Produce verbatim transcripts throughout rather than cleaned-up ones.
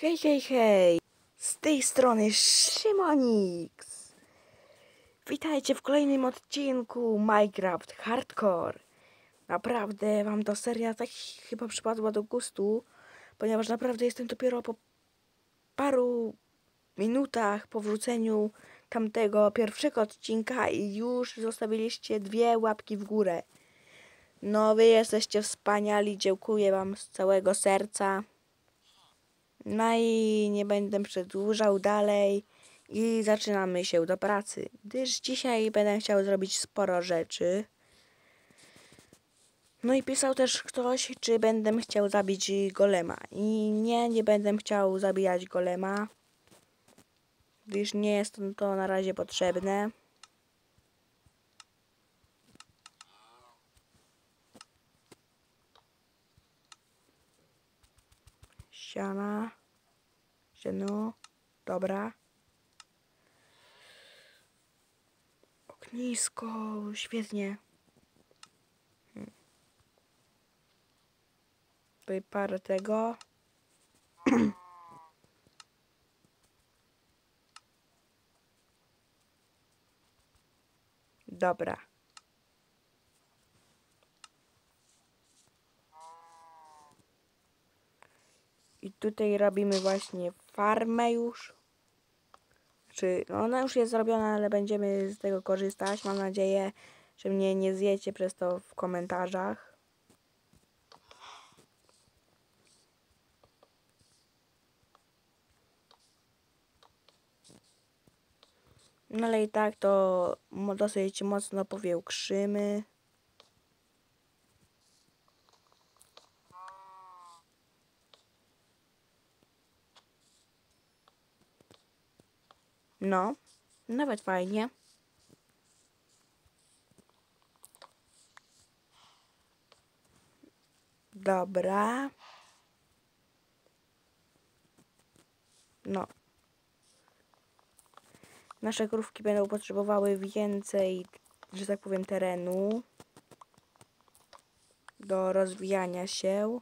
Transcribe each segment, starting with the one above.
Hej, hej, hej! Z tej strony Szymonix! Witajcie w kolejnym odcinku Minecraft Hardcore. Naprawdę wam ta seria tak chyba przypadła do gustu, ponieważ naprawdę jestem dopiero po paru minutach po wrzuceniu tamtego pierwszego odcinka i już zostawiliście dwie łapki w górę. No, wy jesteście wspaniali, dziękuję wam z całego serca. No i nie będę przedłużał dalej i zaczynamy się do pracy, gdyż dzisiaj będę chciał zrobić sporo rzeczy. No i pisał też ktoś, czy będę chciał zabić golema. I nie, nie będę chciał zabijać golema, gdyż nie jest to na razie potrzebne. Siana. Siano. Dobra. Ognisko. Świetnie. Hmm. Tutaj parę tego. Dobra. I tutaj robimy właśnie farmę już. Czy ona już jest zrobiona, ale będziemy z tego korzystać. Mam nadzieję, że mnie nie zjecie przez to w komentarzach. No ale i tak to dosyć mocno powiększymy. No, nawet fajnie. Dobra. No. Nasze krówki będą potrzebowały więcej, że tak powiem, terenu do rozwijania się.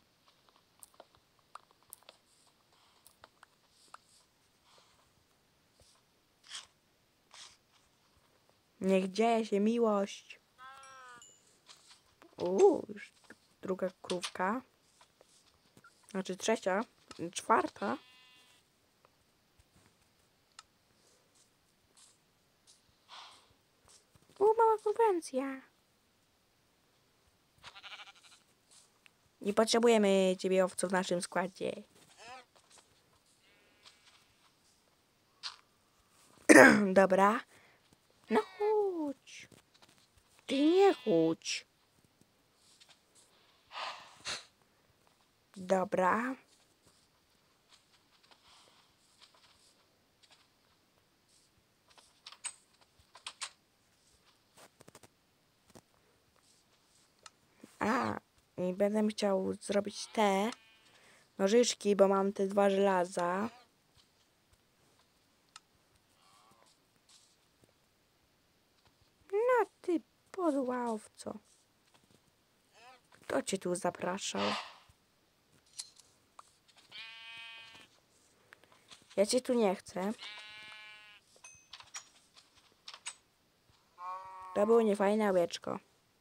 Niech dzieje się miłość. Uuu, już druga krówka. Znaczy trzecia, czwarta. U, mała konwencja. Nie potrzebujemy ciebie, owco, w naszym składzie. Dobra. No chodź. Ty nie chodź. Dobra. A, i będę chciał zrobić te nożyczki, bo mam te dwa żelaza. No ty podła owco. Kto cię tu zapraszał? Ja cię tu nie chcę. To było niefajne łeczko.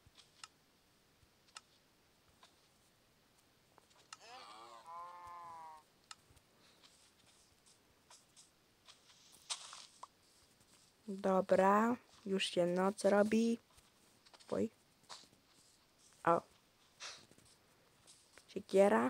Dobra, już się noc robi. Oj. O. Siekiera.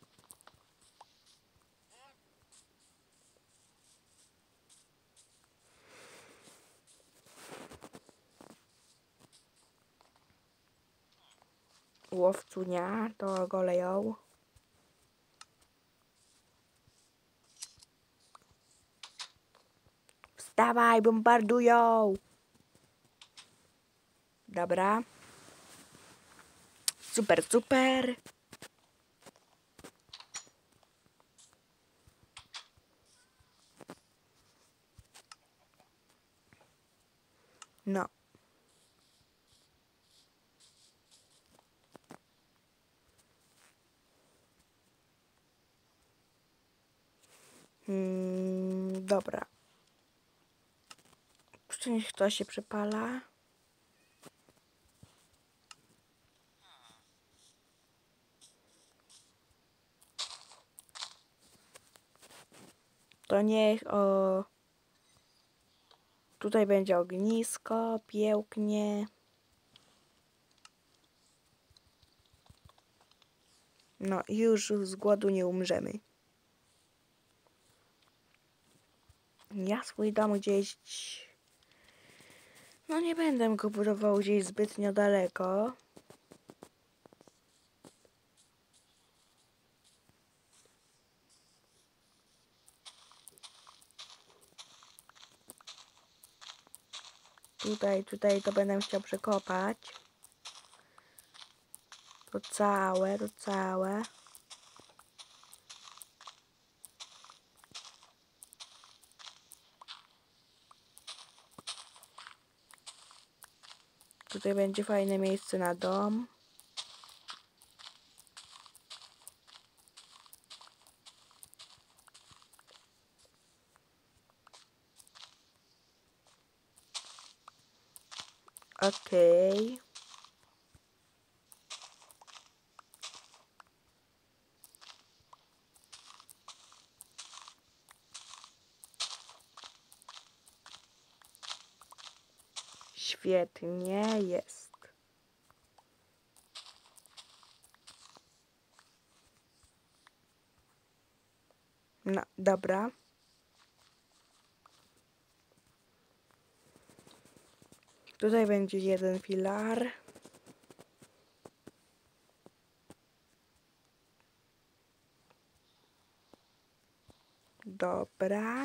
Łowcunia, to goleją. Wstawaj, bombardują! Dobra. Super, super. No. Hmm, dobra. Jeszcze niech to się przepala. To niech o... Tutaj będzie ognisko, pięknie. No i już z głodu nie umrzemy. Ja swój dom gdzieś... No nie będę go budował gdzieś zbytnio daleko. Tutaj, tutaj to będę chciał przekopać. To całe, to całe. Tutaj będzie fajne miejsce na dom. Okej. Okay. Świetnie jest. No, dobra. Tutaj będzie jeden filar. Dobra.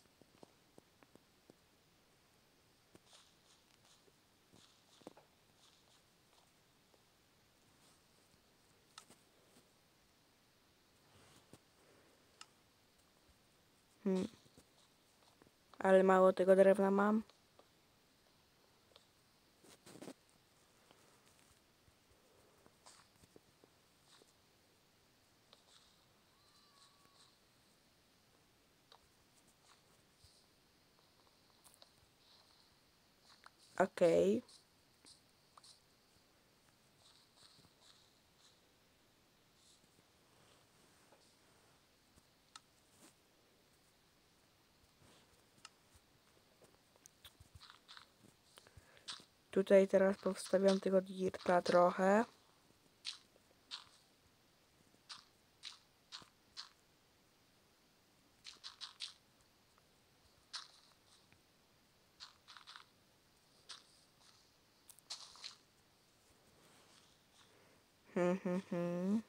Hmm. Ale mało tego drewna mam. Okej. Okay. Tutaj teraz powstawiam tego dirta trochę. Hmm, hmm, hmm.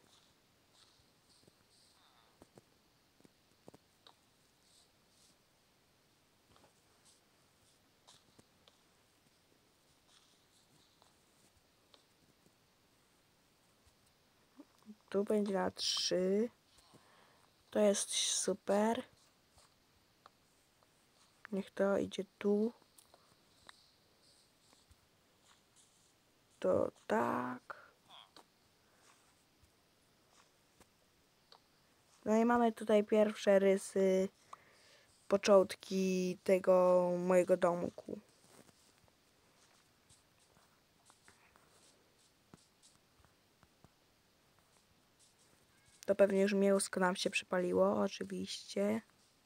Tu będzie na trzy. To jest super. Niech to idzie tu. To tak. No i mamy tutaj pierwsze rysy, początki tego mojego domku. To pewnie już mięsko nam się przypaliło, oczywiście.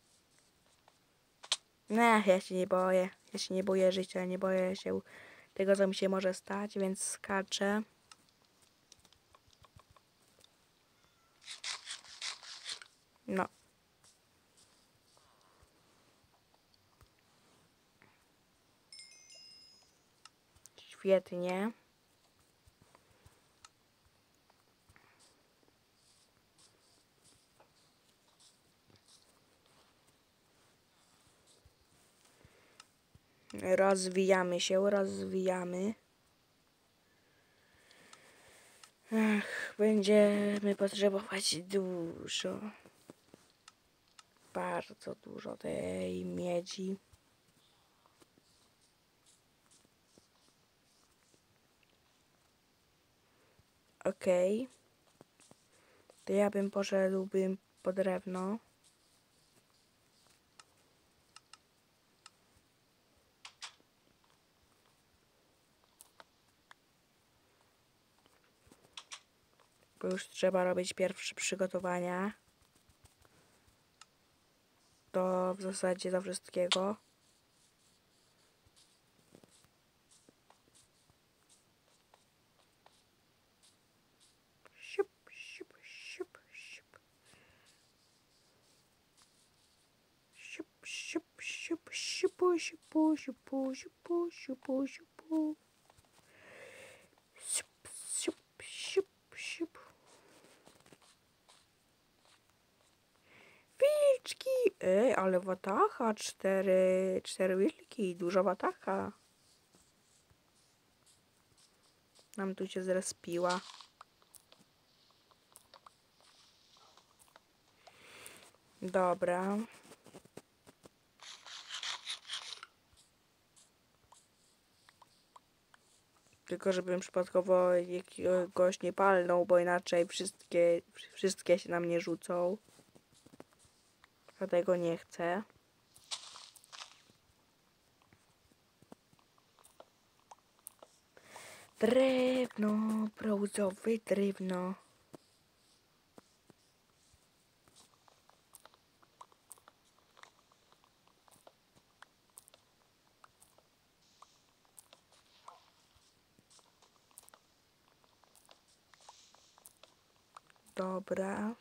Nie, ja się nie boję. Ja się nie boję życia, nie boję się tego, co mi się może stać, więc skaczę. No. Świetnie. Rozwijamy się, rozwijamy. Ach, będziemy potrzebować dużo. Bardzo dużo tej miedzi. Okej. Okay. To ja bym poszedłbym po drewno. Bo już trzeba robić pierwsze przygotowania. To w zasadzie do wszystkiego. Siup, siup, siup, siup. Siup, siup, siup, siupu, siupu, siupu, siupu, siupu, siupu. Siup, siup, siup, siup. Wilczki! Ej, ale watacha, cztery, cztery wilki, duża watacha. Nam tu się zrespiła. Dobra. Tylko żebym przypadkowo jakiegoś nie palnął, bo inaczej wszystkie, wszystkie się na mnie rzucą. Dlatego nie chcę. Drewno, brązowe drewno. Dobra.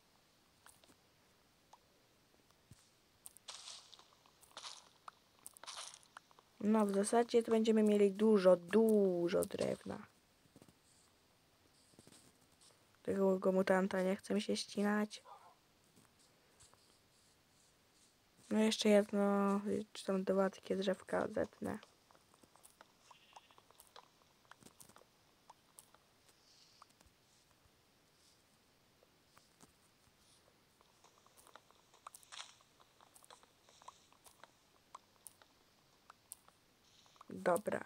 No w zasadzie to będziemy mieli dużo, dużo drewna. Tego mutanta nie chcę mi się ścinać. No jeszcze jedno, czy tam dwa takie drzewka zetnę. Dobra.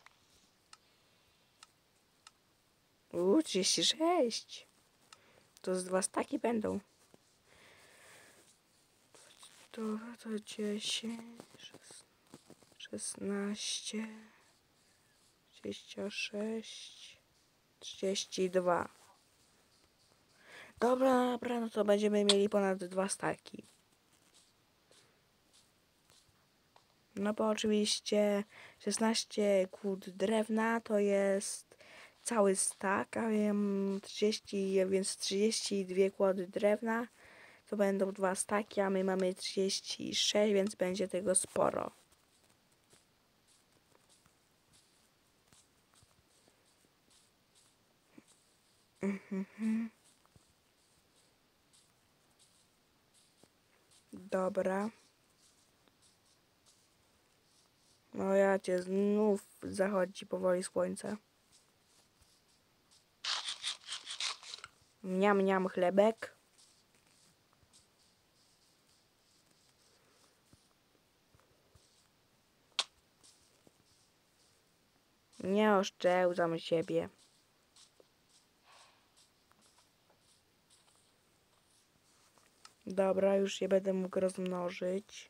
Uuu, trzydzieści sześć. To z dwa staki będą. To, to dziesięć, szesnaście, dwadzieścia sześć, trzydzieści dwa. Dobra, dobra, no to będziemy mieli ponad dwa staki. No bo oczywiście szesnaście kłód drewna to jest cały stak, a wiem trzydzieści, więc trzydzieści dwie kłody drewna to będą dwa staki, a my mamy trzydzieści sześć, więc będzie tego sporo. Mhm. Dobra. No ja cię znów zachodzi powoli słońce. Mniam, mniam chlebek. Nie oszczędzam siebie. Dobra, już je będę mógł rozmnożyć.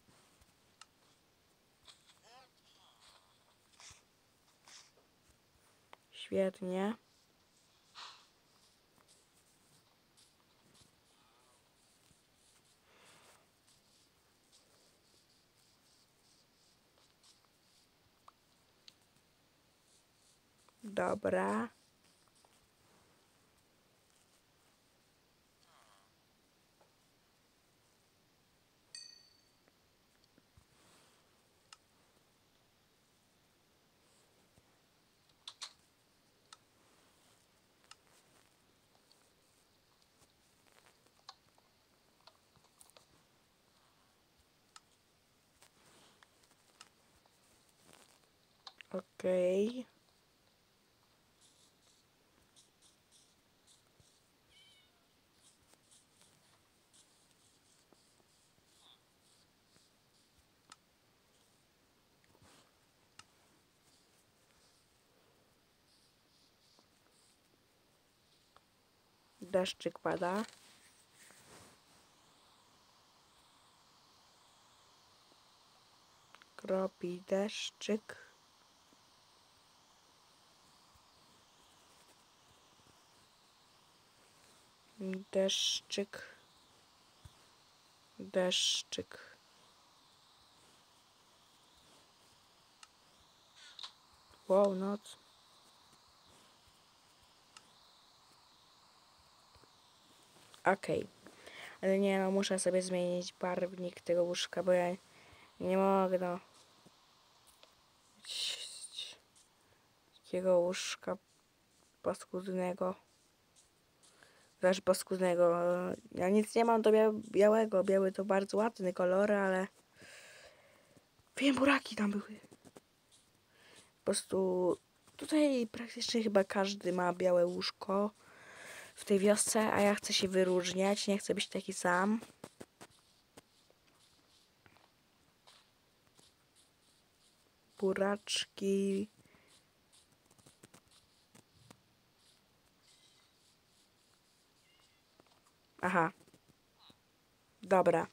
Świetnie. Dobra. Okej. Okay. Deszczyk pada. Kropi deszczyk. Deszczyk. Deszczyk. Wow, noc. Okej. Okay. Ale nie no, muszę sobie zmienić barwnik tego łóżka, bo ja nie mogę no. Takiego łóżka paskudnego. Też paskudnego. Ja nic nie mam do bia białego. Biały to bardzo ładny kolor, ale wiem, buraki tam były. Po prostu tutaj praktycznie chyba każdy ma białe łóżko w tej wiosce, a ja chcę się wyróżniać, nie chcę być taki sam. Buraczki. Aha. Dobra.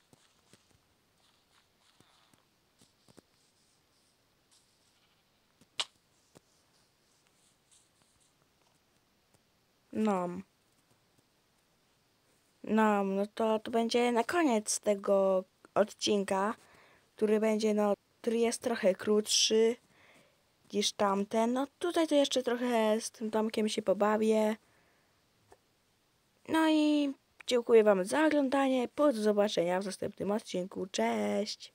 No. No, no to, to będzie na koniec tego odcinka, który będzie, no, który jest trochę krótszy niż tamten. No tutaj to jeszcze trochę z tym domkiem się pobawię. No i dziękuję wam za oglądanie. Do zobaczenia w następnym odcinku. Cześć!